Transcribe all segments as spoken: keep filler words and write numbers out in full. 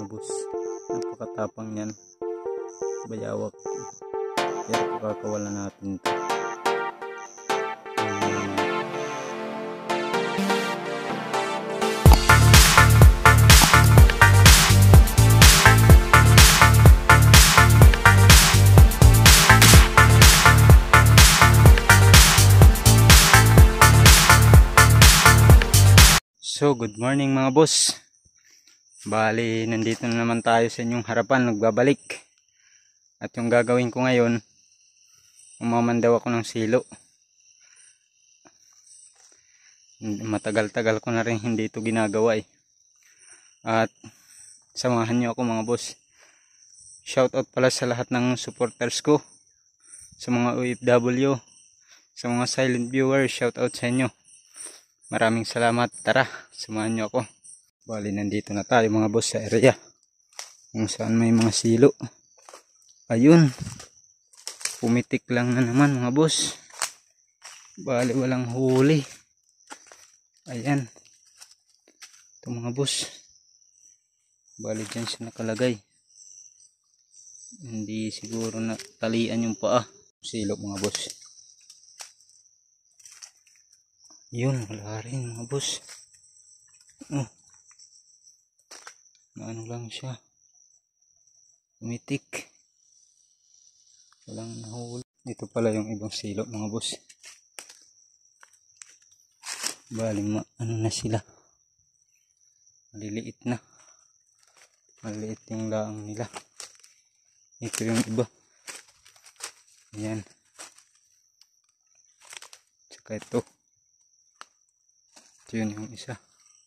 mga boss. Napakatapang yan. Bayawak. Pero pakakawalan natin ito. So, good morning mga boss. Bali, nandito na naman tayo sa inyong harapan, nagbabalik. At yung gagawin ko ngayon, umamandaw ako ng silo. Matagal-tagal ko na rin hindi ito ginagawa eh. At samahan nyo ako mga boss. Shoutout pala sa lahat ng supporters ko, sa mga O F W, sa mga silent viewers, shoutout sa inyo. Maraming salamat. Tara, samahan nyo ako. Bali, nandito na tayo mga boss sa area kung saan may mga silo. Ayun, pumitik lang na naman mga boss. Bali, walang huli. Ayan, ito mga boss. Bali, dyan siya nakalagay. Hindi siguro na talian yung paa. Silo mga boss. Yun, wala rin mga boss. Oh, ano lang siya, umitik, walang nahuli. Dito pala yung ibang silo mga boss. Bali, ma ano na sila, maliliit na, maliliit yung laang nila. Ito yung iba. Ayan, tsaka ito. Ito yun yung isa.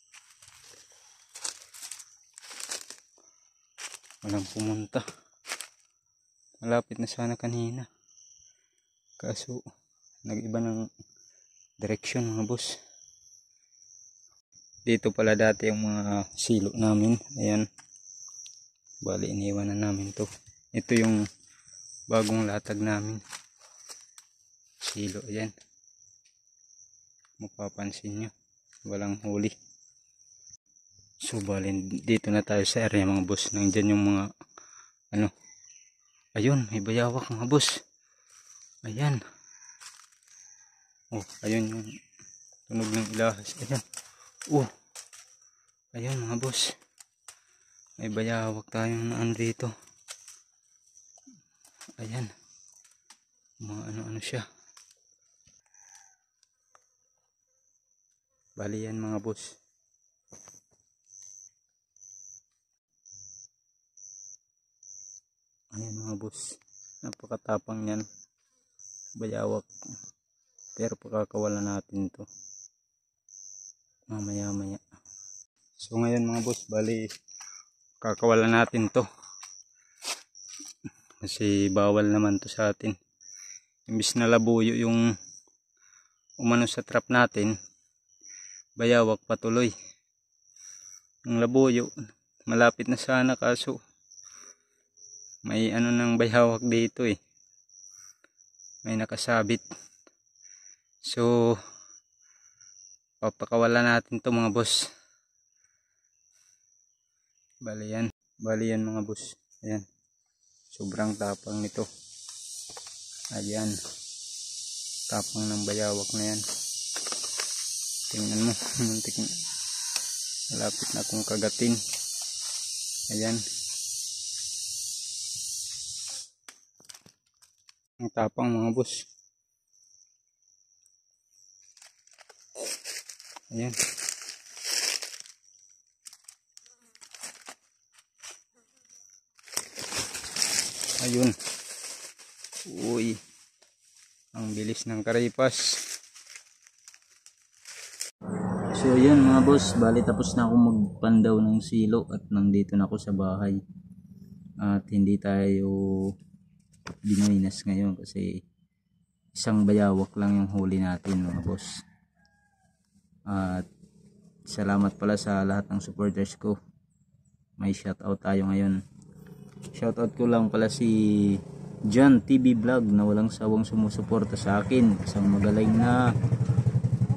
Walang pumunta. Malapit na sana kanina. Kaso, nag-iba ng direksyon mga boss. Dito pala dati yung mga silo namin. Ayan. Bali, iniwan na namin to. Ito yung bagong latag namin. Silo, ayan. Mapapansin nyo. Walang huli. So bali, dito na tayo sa area mga boss. Nandiyan yung mga ano. Ayun, may bayawak mga boss. Ayan. Oh, ayun yung tunog ng ilahas. Ayan. Oh. Ayun mga boss. May bayawak tayong naan dito. Ayan. Mga ano-ano siya. Bali yan mga boss. Ayan mga boss. Napakatapang yan. Bayawak. Pero pakakawalan natin to mamaya maya. So ngayon mga boss, bali kakawalan natin to. Kasi bawal naman to sa atin. Imbis na labuyo yung umano sa trap natin, bayawak patuloy. Yung labuyo malapit na sana, kaso may ano ng bayawak dito eh, may nakasabit. So papakawalan natin to mga boss. Bali yan, bali yan mga boss. Ayan, sobrang tapang nito. Ayan, tapang ng bayawak na yan. Tingnan mo, muntik na. Malapit na akong kagatin. Ayan. Ang tapang mga boss. Ayan. Ayun. Uy. Ang bilis ng karipas. So yun mga boss, bali tapos na ako magpandaw ng silo at nandito na ako sa bahay. At hindi tayo binuinas ngayon kasi isang bayawak lang yung huli natin mga boss. At salamat pala sa lahat ng supporters ko. May shoutout tayo ngayon. Shoutout ko lang pala si John T V Vlog na walang sawang sumusuporta sa akin. Isang magaling na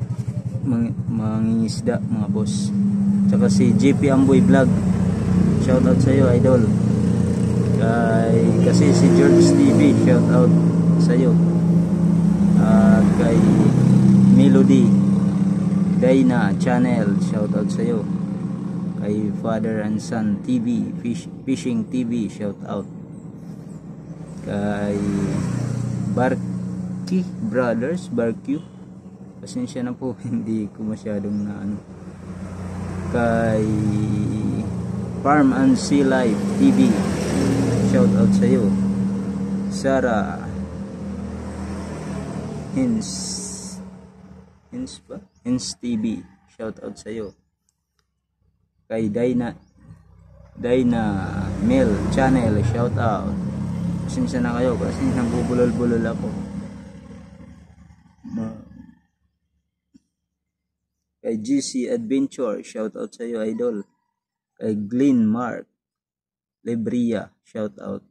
mang mangingisda mga boss. Tsaka si J P Amboy Vlog. shout out sa iyo, idol. Kay kasi si George T V, shout out sa iyo. At kay Melody Dayna Channel, shout out sa iyo. Kay Father and Son T V, Fish, Fishing T V, shout out. Kay Barky Brothers, Barky, pasensya na po, hindi ko masyadong na ano. Kay Farm and Sea Life T V, shout out sa iyo. Sarah Hins Hins pa? Hins T V, shout out sa iyo. Kay Dayna Dayna Mel Channel, shout out. Pasensya na kayo kasi nabubulol-bulol ako. Kay G C Adventure, shout out sa iyo, idol. Kay Glenn Mark Lebria, shout out.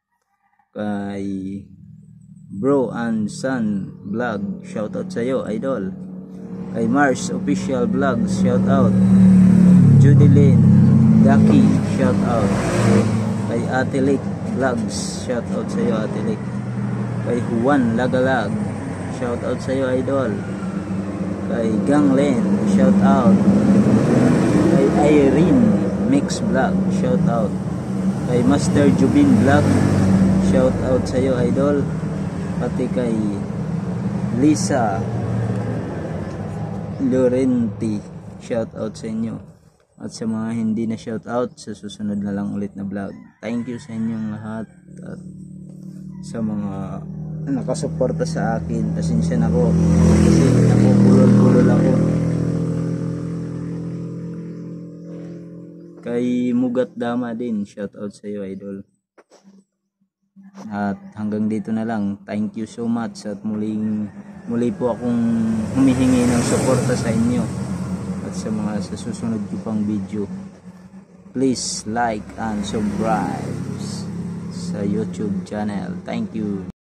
Kay Bro and Son Vlog, shout out sa iyo, idol. Kay Mars Official Vlogs, shout out. Judilyn Daki, shout out. Kay Atelik Vlogs, shout out sa iyo, Atelik. Kay Juan Lagalag, shout out sa iyo, idol. Kay Ganglen, shout out. Kay Irene Mix Vlog, shout out. Kay Master Jubin Vlog, shout out sa iyo, idol. Pati kay Lisa Lorenti, shout out sa inyo. At sa mga hindi na shout out, sa susunod na lang ulit na vlog. Thank you sa inyong lahat. At sa mga nakasuporta sa akin, pasensya na ko kasi napupulol-pulol ako. Kay Mugat Dama din, shout out sa iyo, idol. At hanggang dito na lang. Thank you so much. At muling muli po akong humihingi ng suporta sa inyo. At sa mga sa susunod ko pang video, please like and subscribe sa YouTube channel. Thank you.